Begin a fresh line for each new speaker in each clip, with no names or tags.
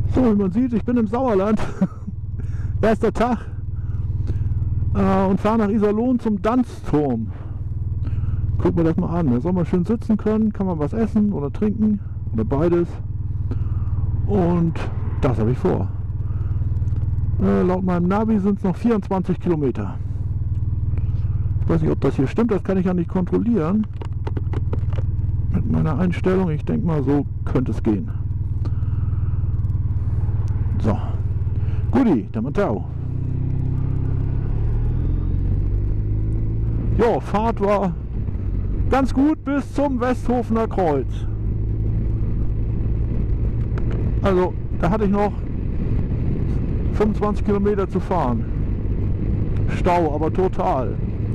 So, wie man sieht, ich bin im Sauerland. Erster Tag. Und fahre nach Iserlohn zum Danzturm. Guck mir das mal an. Da soll man schön sitzen können, kann man was essen oder trinken oder beides. Und das habe ich vor. Laut meinem Navi sind es noch 24 Kilometer. Ich weiß nicht, ob das hier stimmt, das kann ich ja nicht kontrollieren. Mit meiner Einstellung, ich denke mal, so könnte es gehen. So. Guti, Tamantau. Jo, Fahrt war ganz gut bis zum Westhofener Kreuz. Also, da hatte ich noch 25 Kilometer zu fahren. Stau, aber total.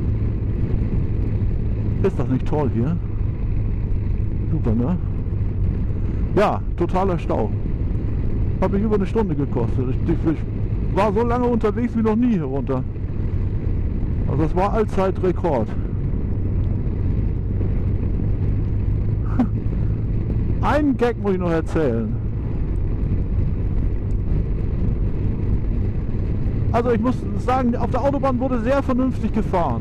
Ist das nicht toll hier? Super, ne? Ja, totaler Stau. Hat mich über eine Stunde gekostet. Ich war so lange unterwegs wie noch nie hier runter. Also das war Allzeitrekord. Einen Gag muss ich noch erzählen. Also ich muss sagen, auf der Autobahn wurde sehr vernünftig gefahren.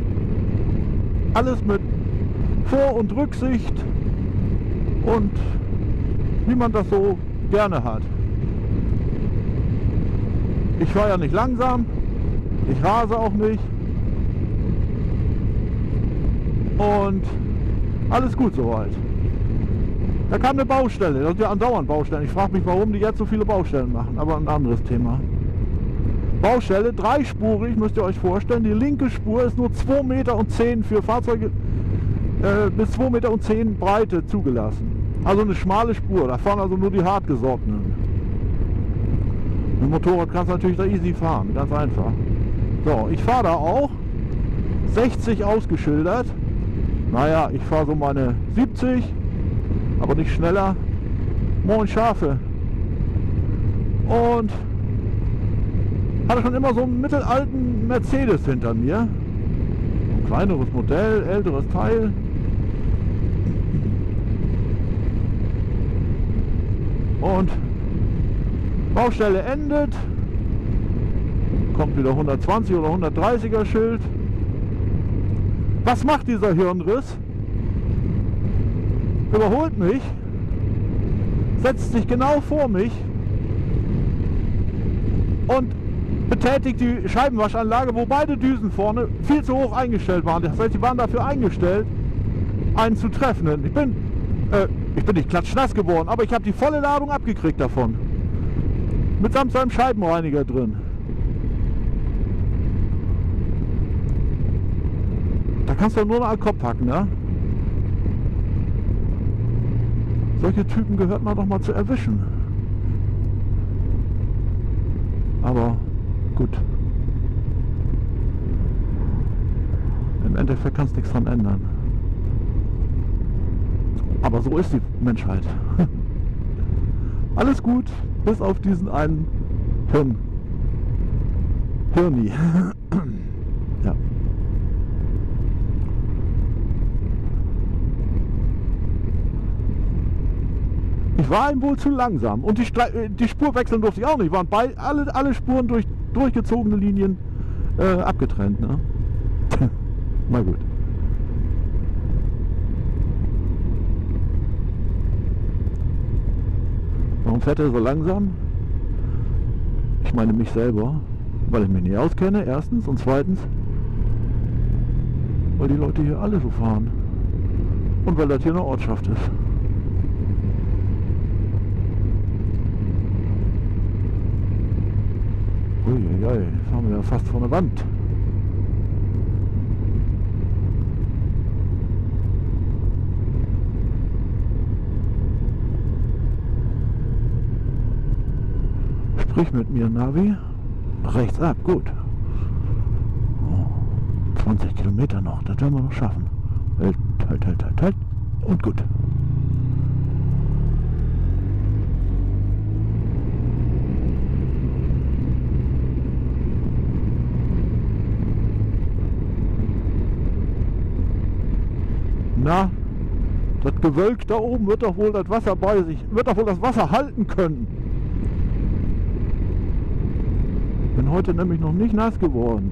Alles mit Vor- und Rücksicht und wie man das so gerne hat. Ich fahre ja nicht langsam, ich rase auch nicht und alles gut soweit. Da kam eine Baustelle, das sind ja andauernd Baustellen. Ich frage mich, warum die jetzt so viele Baustellen machen, aber ein anderes Thema. Baustelle, dreispurig, müsst ihr euch vorstellen. Die linke Spur ist nur 2,10 Meter für Fahrzeuge bis 2,10 Meter Breite zugelassen. Also eine schmale Spur, da fahren also nur die Hartgesottenen. Mit dem Motorrad kannst du natürlich da easy fahren, ganz einfach. So, ich fahre da auch, 60 ausgeschildert. Naja, ich fahre so meine 70, aber nicht schneller. Moin Schafe. Und hatte schon immer so einen mittelalten Mercedes hinter mir. Ein kleineres Modell, älteres Teil. Und Baustelle endet. Kommt wieder 120 oder 130er Schild. Was macht dieser Hirnriss? Überholt mich, setzt sich genau vor mich und betätigt die Scheibenwaschanlage, wo beide Düsen vorne viel zu hoch eingestellt waren. Das heißt, sie waren dafür eingestellt, einen zu treffen. Ich bin nicht klatschnass geworden, aber ich habe die volle Ladung abgekriegt davon. Mitsamt seinem Scheibenreiniger drin. Da kannst du nur noch an den Kopf hacken, ne? Solche Typen gehört man doch mal zu erwischen. Aber gut. Im Endeffekt kannst du nichts dran ändern. Aber so ist die Menschheit. Alles gut, bis auf diesen einen Hirni. Ja. Ich war ihm wohl zu langsam und die Spur wechseln durfte ich auch nicht. Waren alle Spuren durch durchgezogene Linien abgetrennt. Ne? Mal gut. Warum fährt er so langsam? Ich meine mich selber, weil ich mich nicht auskenne, erstens, und zweitens, weil die Leute hier alle so fahren und weil das hier eine Ortschaft ist. Uiuiui, fahren wir ja fast vor der Wand. Sprich mit mir, Navi. Rechts ab, gut. Oh, 20 Kilometer noch, das werden wir noch schaffen. Halt. Und gut. Na, das Gewölk da oben wird doch wohl das Wasser bei sich, wird doch wohl das Wasser halten können. bin heute nämlich noch nicht nass geworden.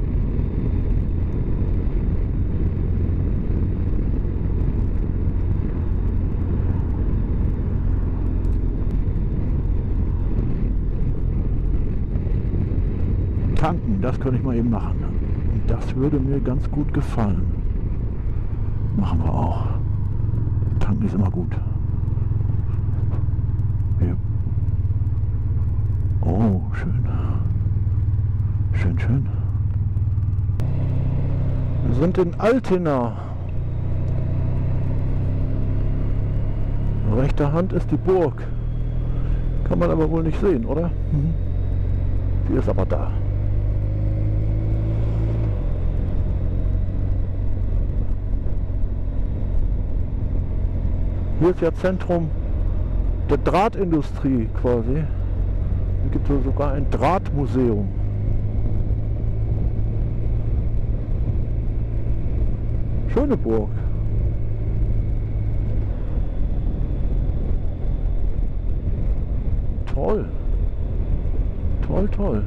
Tanken, das könnte ich mal eben machen. Und das würde mir ganz gut gefallen. Machen wir auch. Tanken ist immer gut. Hier. Oh, schön. Schön, schön. Wir sind in Altena. Rechter Hand ist die Burg. Kann man aber wohl nicht sehen, oder? Sie ist aber da. Hier ist ja Zentrum der Drahtindustrie quasi. Hier gibt es sogar ein Drahtmuseum. Schöne Burg. Toll. Toll, toll.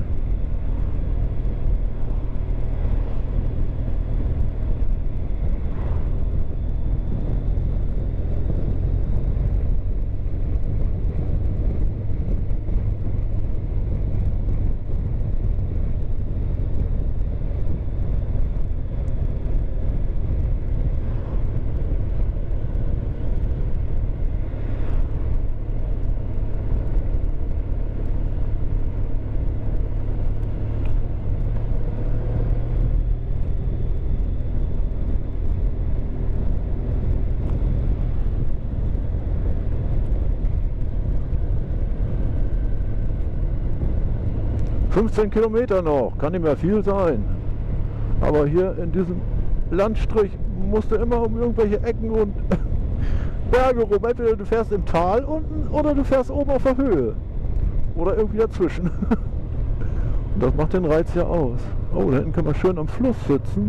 ...15 Kilometer noch, kann nicht mehr viel sein. Aber hier in diesem Landstrich musst du immer um irgendwelche Ecken und Berge rum. Entweder du fährst im Tal unten oder du fährst oben auf der Höhe. Oder irgendwie dazwischen. Und das macht den Reiz ja aus. Oh, da hinten kann man schön am Fluss sitzen.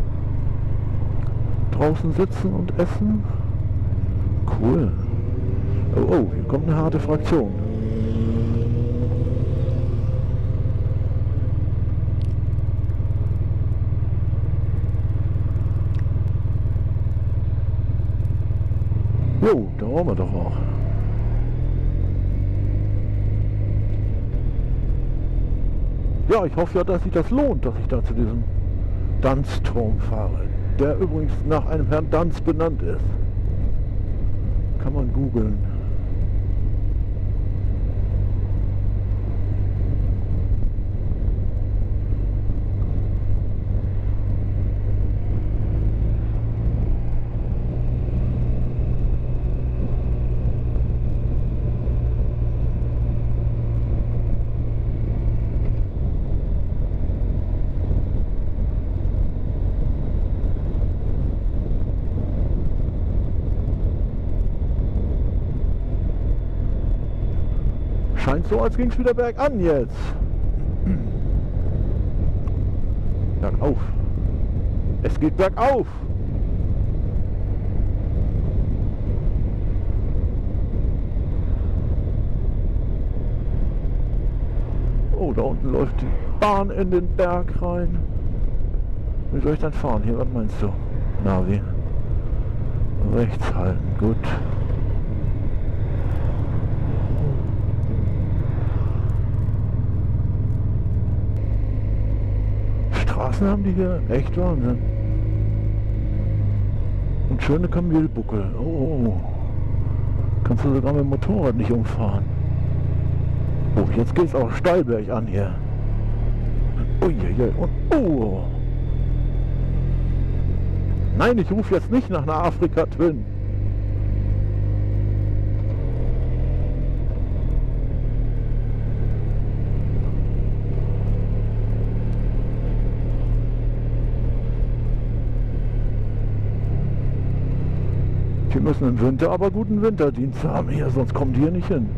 Draußen sitzen und essen. Cool. Oh, oh, hier kommt eine harte Fraktion. Jo, da waren wir doch auch. Ja, ich hoffe ja, dass sich das lohnt, dass ich da zu diesem Danzturm fahre. Der übrigens nach einem Herrn Danz benannt ist. Kann man googeln. Scheint so, als ging es wieder bergan jetzt. Bergauf. Es geht bergauf. Oh, da unten läuft die Bahn in den Berg rein. Wie soll ich dann fahren? Hier, was meinst du? Navi. Rechts halten, gut. Straßen haben die hier, echt Wahnsinn. Und schöne Kamelbuckel. Oh, kannst du sogar mit dem Motorrad nicht umfahren. Oh, jetzt geht's auch steil bergan hier. Uiuiui, und oh. Nein, ich rufe jetzt nicht nach einer Afrika Twin. Die müssen im Winter aber guten Winterdienst haben hier, sonst kommen die hier nicht hin.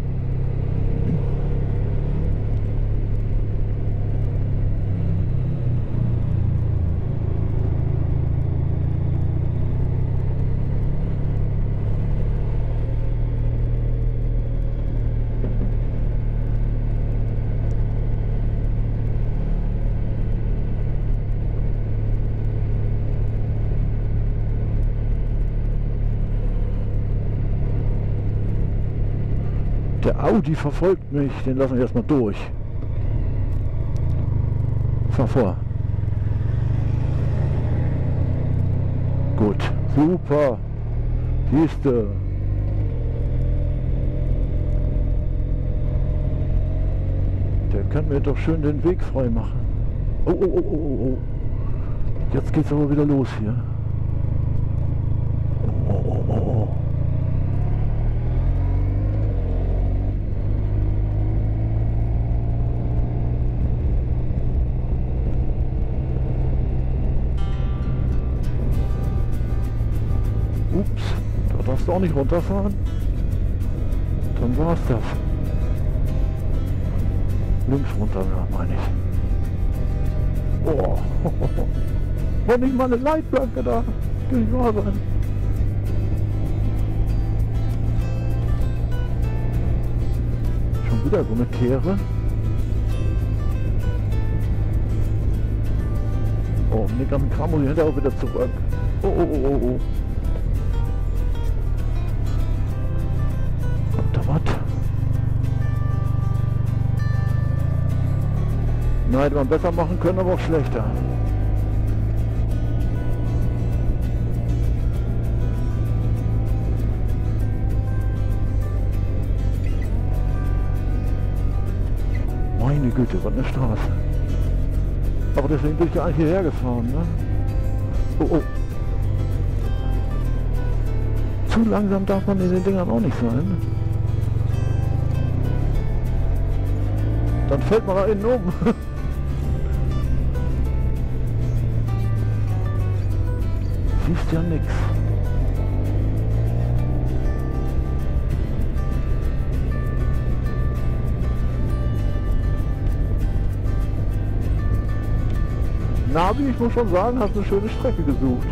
Der Audi verfolgt mich, den lassen wir erstmal durch. Fahr vor. Gut, super. Siehste. Der kann mir doch schön den Weg frei machen. Oh, oh, oh, oh, oh. Jetzt geht's aber wieder los hier. Oh, oh, oh, oh. Ups, da darfst du auch nicht runterfahren. Dann war's das. Links runter, ja, meine ich. Oh, war nicht mal eine Leitplanke da. Kann nicht wahr sein. Schon wieder so eine Kehre. Oh, mit dem ganzen Kram muss ich hinterher auch wieder zurück. Oh, oh, oh, oh, oh. Kommt da was? Nein, hätte man besser machen können, aber auch schlechter. Meine Güte, was eine Straße. Aber deswegen bin ich ja eigentlich hierher gefahren, ne? Oh, oh. Zu langsam darf man in den Dingern auch nicht sein. Dann fällt man da innen um. Siehst ja nix. Navi, ich muss schon sagen, hast eine schöne Strecke gesucht.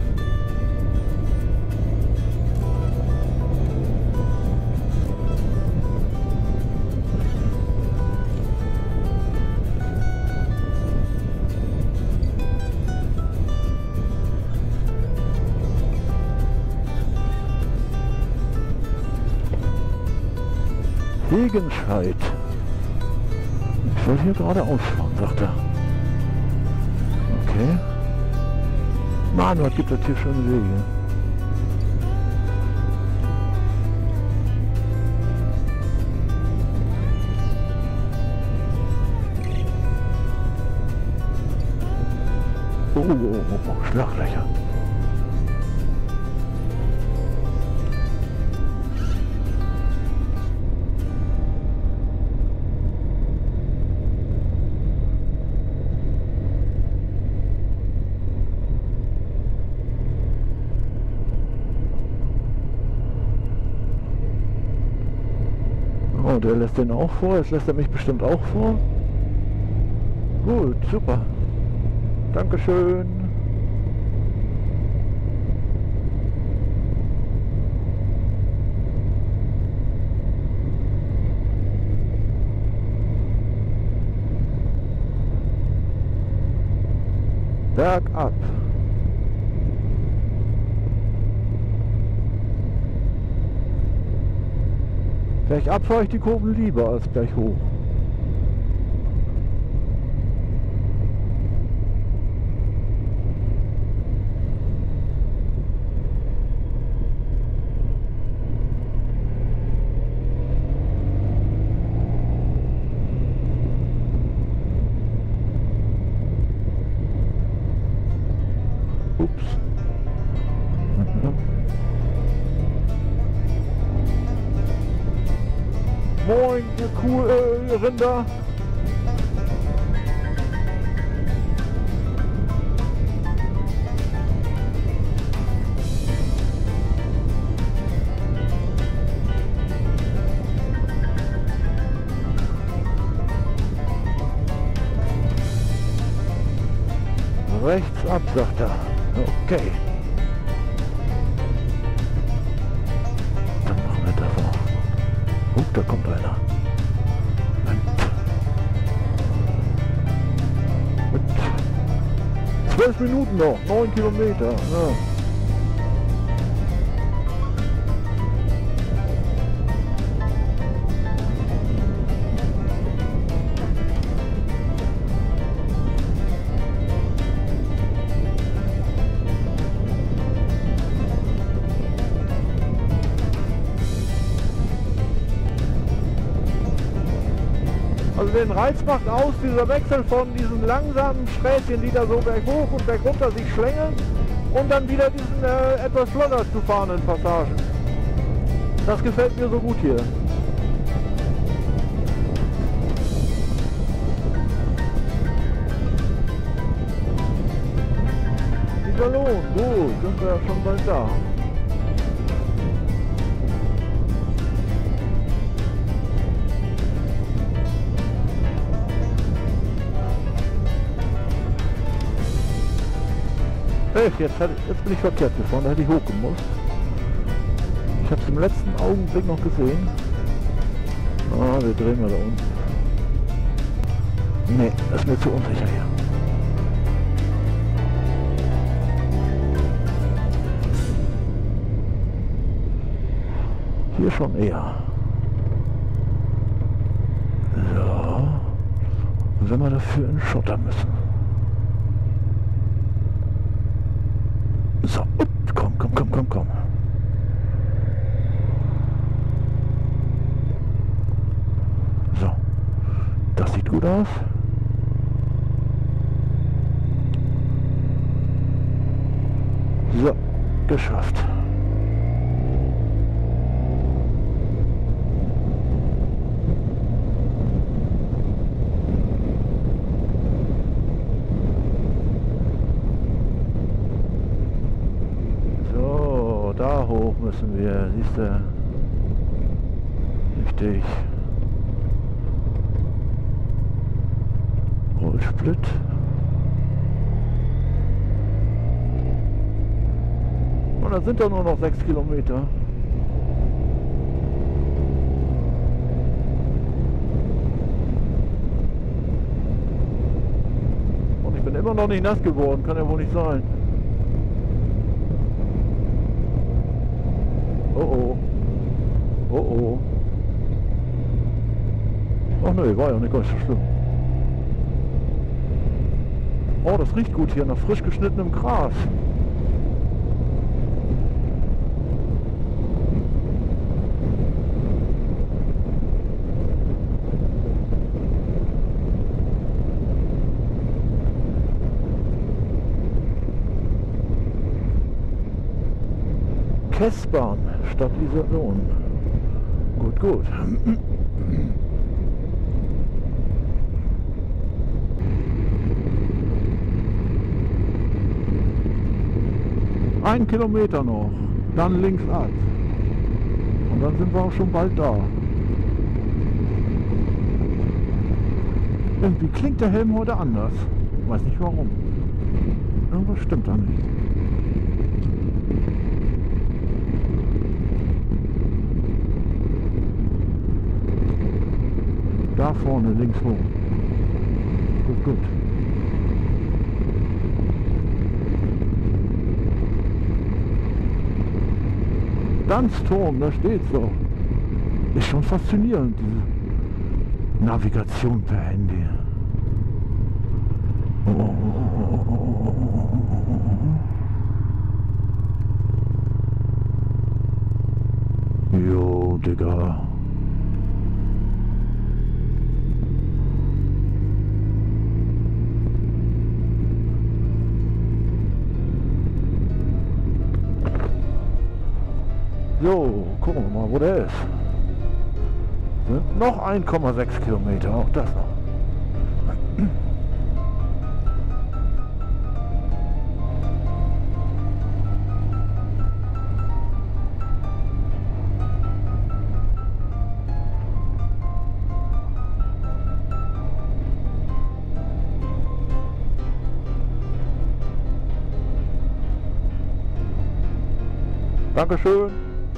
Wegenscheid. Ich soll hier geradeaus fahren, sagt er. Okay. Mann, was gibt es hier schöne Wege? Oh, oh, oh, oh, Schlaglöcher. Oh, der lässt den auch vor, jetzt lässt er mich bestimmt auch vor. Gut, super. Dankeschön. Bergab. Bergab fahre ich die Kurven lieber als gleich hoch. Ups. Moin, ihr Kuhrinder. Rechts ab, sagt er. Okay. Dann machen wir das auch. Da kommt einer. Mit 12 Minuten noch, 9 Kilometer. Ja. den Reiz macht aus, dieser Wechsel von diesen langsamen Sträßchen, die da so berghoch und bergunter sich schlängeln und dann wieder diesen etwas flotter zu fahrenden Passagen. Das gefällt mir so gut hier. Iserlohn, gut, sind wir ja schon bald da. Jetzt bin ich verkehrt gefahren, da hätte ich hochgemusst. Ich habe es im letzten Augenblick noch gesehen. Ah, wir drehen mal da unten. Nee, das ist mir zu unsicher hier. Hier schon eher. So. Und wenn wir dafür in Schotter müssen. So, komm. So, das sieht gut aus. So, geschafft. Da hoch müssen wir, siehst du? Richtig. Rollsplit. Und da sind doch nur noch 6 Kilometer. Und ich bin immer noch nicht nass geworden, kann ja wohl nicht sein. Oh. Ach ne, war ja nicht ganz so schlimm. Oh, das riecht gut hier nach frisch geschnittenem Gras. Kessbahn statt Iserlohn. Gut. 1 Kilometer noch, dann links ab. Und dann sind wir auch schon bald da. Irgendwie klingt der Helm heute anders. Ich weiß nicht warum. Irgendwas stimmt da nicht. Da vorne links hoch. Gut. Danzturm, da steht's doch. Ist schon faszinierend, diese Navigation per Handy. Jo, Digga. So, gucken wir mal, wo der ist. Sind noch 1,6 Kilometer, auch das noch. Dankeschön.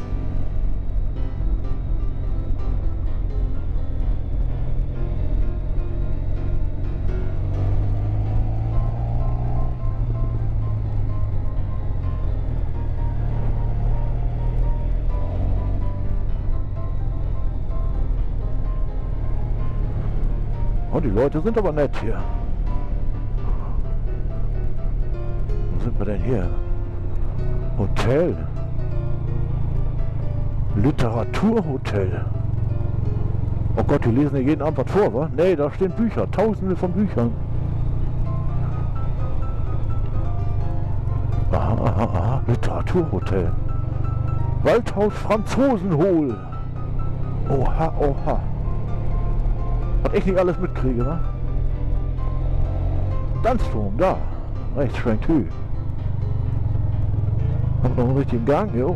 Oh, die Leute sind aber nett hier. Wo sind wir denn hier? Hotel. Literaturhotel. Oh Gott, die lesen ja jeden Abend was vor, wa? Nee, da stehen Bücher, tausende von Büchern. Aha, aha, aha, Literaturhotel. Waldhaus Franzosenhohl. Oha, oha. Was ich nicht alles mitkriege, ne? Danzturm, da. Rechts schwenkt Hü. Haben wir noch einen richtigen Gang, jo.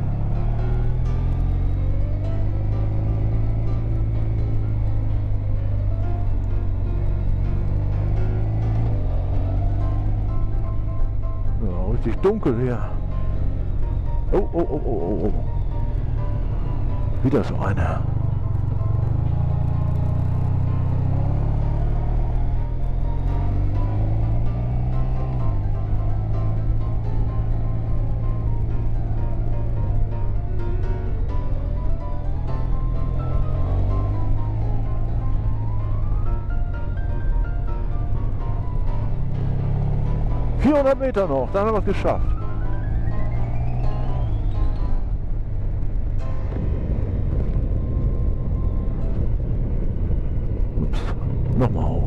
Ja, richtig dunkel hier. Oh, oh, oh, oh, oh, oh. Wieder so eine. Meter noch, dann haben wir es geschafft. Ups, nochmal hoch.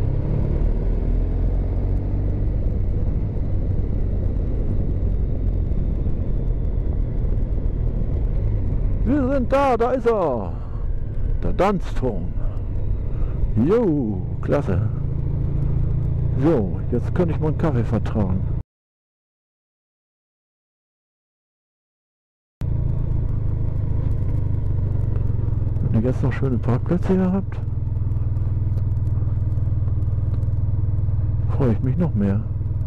Wir sind da, da ist er. Der Danzturm. Jo, klasse. So, jetzt könnte ich mal einen Kaffee vertragen. Wenn ihr jetzt noch schöne Parkplätze hier habt, freue ich mich noch mehr.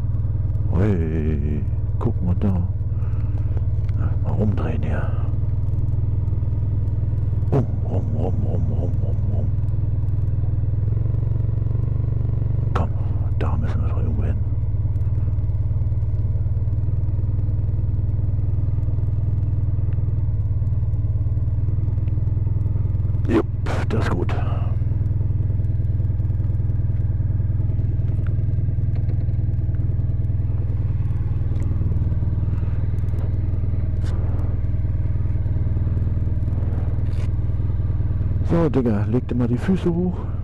Ui, guck mal da. Mal rumdrehen hier. Rum. Komm, da müssen wir doch irgendwo hin. Jupp, das ist gut. So, Digga, leg dir mal die Füße hoch.